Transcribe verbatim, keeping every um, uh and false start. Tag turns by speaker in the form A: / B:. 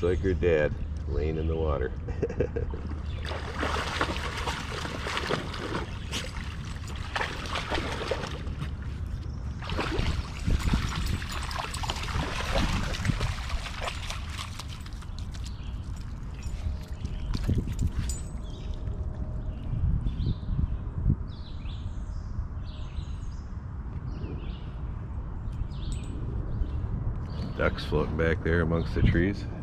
A: Looks like her dad laying in the water. Ducks floating back there amongst the trees.